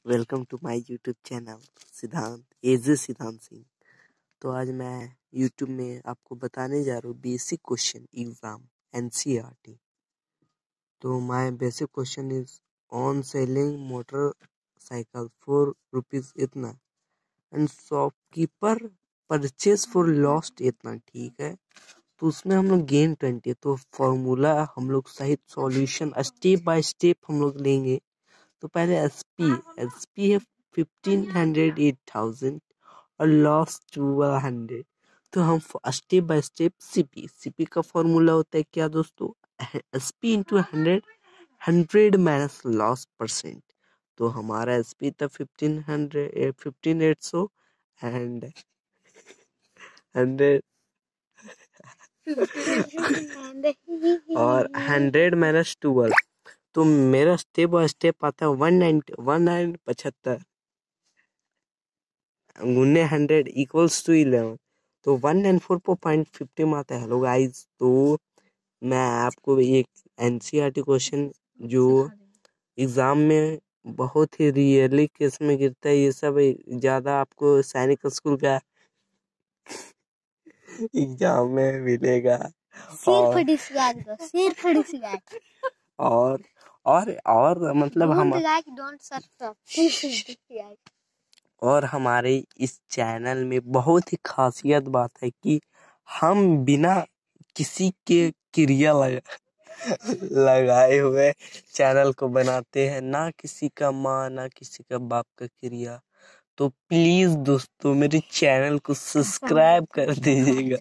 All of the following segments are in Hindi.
Welcome to my YouTube channel Siddhant AJ सिद्धांत सिंह। तो आज मैं यूट्यूब में आपको बताने जा रहा हूँ बेसिक क्वेश्चन एग्जाम एनसीईआरटी। तो my basic question is on selling motorcycle for rupees इतना and shopkeeper purchase for lost इतना। ठीक है, तो उसमें हम लोग गेन 20। तो फॉर्मूला हम लोग सहित सॉल्यूशन स्टेप बाय स्टेप हम लोग लेंगे। तो पहले एसपी है 1500 8000 और लॉस 1200। तो हम स्टेप बाय स्टेप सीपी का फॉर्मूला होता है क्या दोस्तों, SP into 100 minus loss percent. तो हमारा एसपी था 15800 एंड 100 और 100 माइनस 12। तो मेरा स्टेप बाय स्टेप आता है 1975 गुने 100 इक्वल्स टू 11। तो 194.50 में आता है। हेलो गाइस, तो मैं आपको एक एनसीईआरटी क्वेश्चन जो एग्जाम में बहुत ही रियरली केस में गिरता है, ये सब ज्यादा आपको सैनिक स्कूल का एग्जाम में मिलेगा। और मतलब हम और हमारे इस चैनल में बहुत ही खासियत बात है कि हम बिना किसी के क्रिया लगाए हुए चैनल को बनाते हैं, ना किसी का माँ ना किसी का बाप का क्रिया। तो प्लीज दोस्तों मेरे चैनल को सब्सक्राइब कर दीजिएगा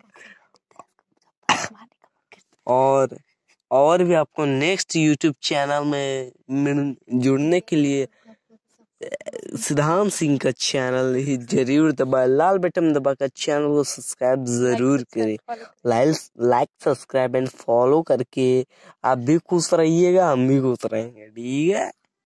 और भी आपको नेक्स्ट यूट्यूब चैनल में जुड़ने के लिए सिद्धांत सिंह का चैनल ही जरूर दबाए, लाल बटन दबा कर चैनल को सब्सक्राइब जरूर करें। लाइक सब्सक्राइब एंड फॉलो करके आप भी खुश रहिएगा, हम भी खुश रहेंगे। ठीक है।